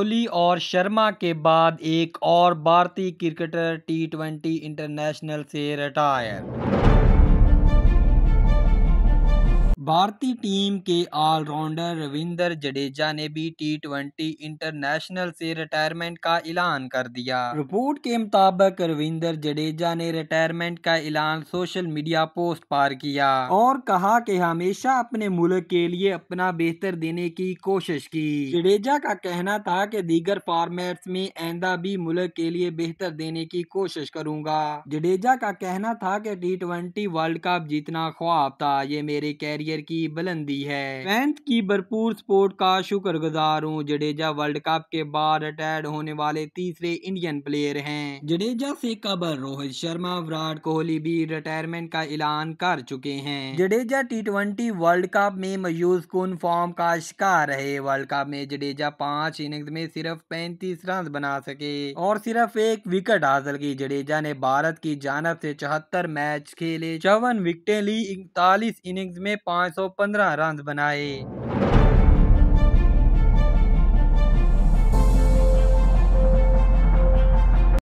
कोहली और शर्मा के बाद एक और भारतीय क्रिकेटर T20 इंटरनेशनल से रिटायर। भारतीय टीम के ऑलराउंडर रविंद्र जडेजा ने भी T20 इंटरनेशनल से रिटायरमेंट का ऐलान कर दिया। रिपोर्ट के मुताबिक रविंद्र जडेजा ने रिटायरमेंट का ऐलान सोशल मीडिया पोस्ट पर किया और कहा कि हमेशा अपने मुल्क के लिए अपना बेहतर देने की कोशिश की। जडेजा का कहना था कि दीगर फॉर्मेट्स में आइंदा भी मुल्क के लिए बेहतर देने की कोशिश करूंगा। जडेजा का कहना था कि T20 वर्ल्ड कप जीतना ख्वाब था, ये मेरे कैरियर की बुलंदी है। फैंस की भरपूर सपोर्ट का शुक्रगुजार हूँ। जडेजा वर्ल्ड कप के बाद रिटायर्ड होने वाले तीसरे इंडियन प्लेयर हैं। जडेजा से कबल रोहित शर्मा, विराट कोहली भी रिटायरमेंट का ऐलान कर चुके हैं। जडेजा T20 वर्ल्ड कप में मायूस कुन फॉर्म का शिकार रहे। वर्ल्ड कप में जडेजा 5 इनिंग्स में सिर्फ 35 रन बना सके और सिर्फ एक विकेट हासिल की। जडेजा ने भारत की जानब से 74 मैच खेले, 54 विकेटें ली, 41 इनिंग्स में 515 रन बनाए।